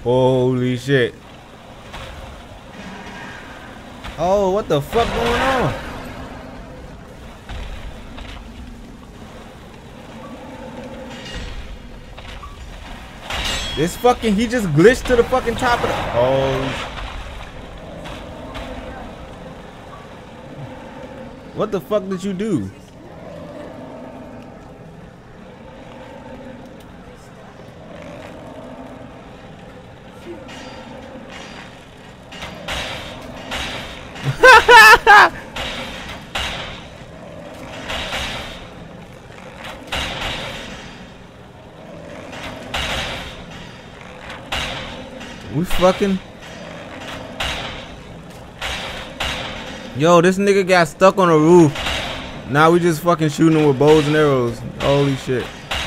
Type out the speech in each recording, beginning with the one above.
Holy shit. Oh, what the fuck going on? This fucking, he just glitched to the fucking top of the, oh. What the fuck did you do? We fucking. Yo, this nigga got stuck on the roof. Now we just fucking shooting him with bows and arrows. Holy shit.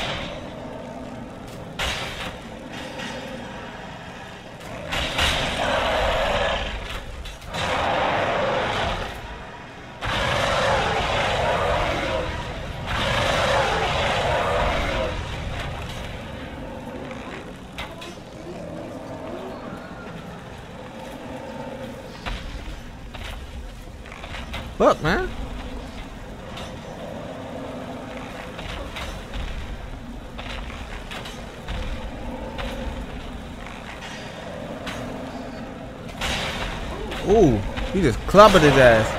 Fuck, man. Ooh, he just clobbered his ass.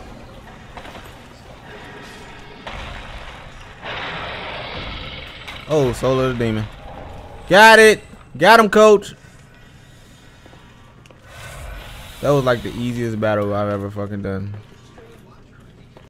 Oh, Soul of the Demon. Got it. Got him, coach. That was like the easiest battle I've ever fucking done.